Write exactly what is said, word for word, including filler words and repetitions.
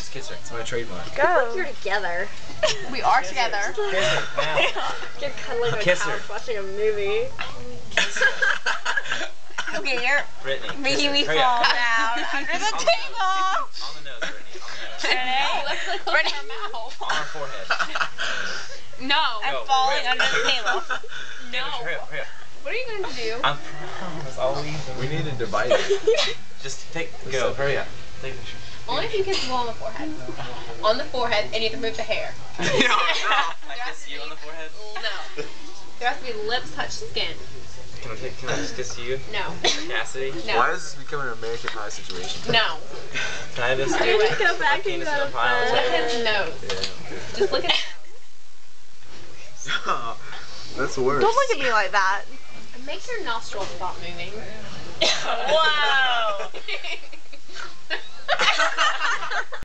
Just kiss her. It's my trademark. Go. You're together. We are together. Kiss her. Now. You're cuddling on a Kiss couch her. watching a movie. Okay, you're Brittany. making me Hurry fall up. down under the On the table. On the nose, Brittany. On the nose. Ready? Let's look at her mouth. On her forehead. No. I'm Go. falling Hurry up. under the table. No. Hurry up, hurry up. What are you going to do? I'm promise. I'll leave them. We need to divide it. Just take, Just go. hurry up. Take a picture. Only if you kiss the wall on the forehead. On the forehead, and you have to move the hair. No, no. I kiss you on the forehead? No. There has to be lips touch skin. Can I, take, can I just kiss you? No. Cassidy? No. Why is this becoming an American Pie situation? No. Can I just Do it. Go back penis and in go a to pile of Look bed. at his nose. Yeah. Just look at his That's worse. Don't look at me like that. nose. Make your nostrils stop moving. Whoa.